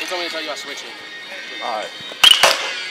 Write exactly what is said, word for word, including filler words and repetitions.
told me to tell you I switch it. Alright.